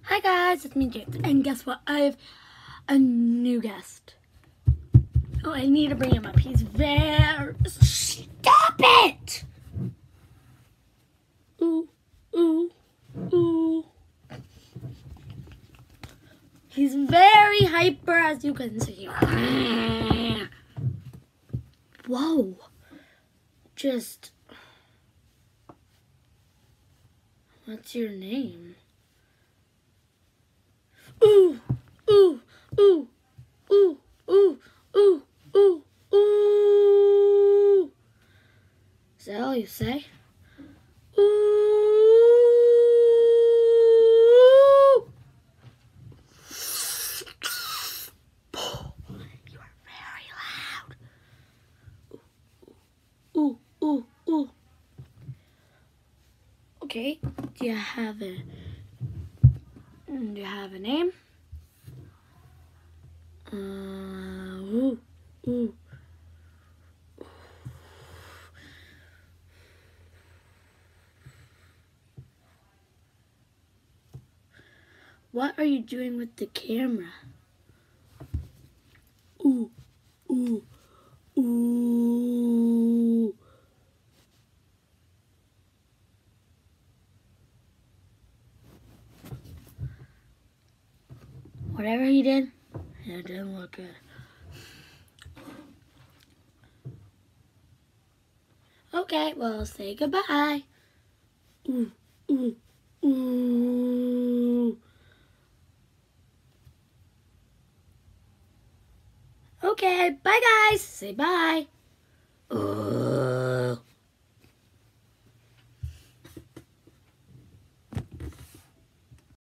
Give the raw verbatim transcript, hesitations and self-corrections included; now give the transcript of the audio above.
Hi guys, it's me James, and guess what? I have a new guest. Oh, I need to bring him up. He's very... Stop it! Ooh, ooh, ooh. He's very hyper, as you can see. Whoa. Just... What's your name? Ooh, ooh, ooh, ooh, ooh, ooh, ooh, ooh. Is that all you say? Ooh. You are very loud. Ooh, ooh, ooh. Okay, do you have a... Do you have a name? Uh, ooh, ooh. What are you doing with the camera? Ooh, ooh, ooh. Whatever he did, it didn't look good. Okay, well, say goodbye. Ooh, ooh, ooh. Okay, bye guys. Say bye. Ooh.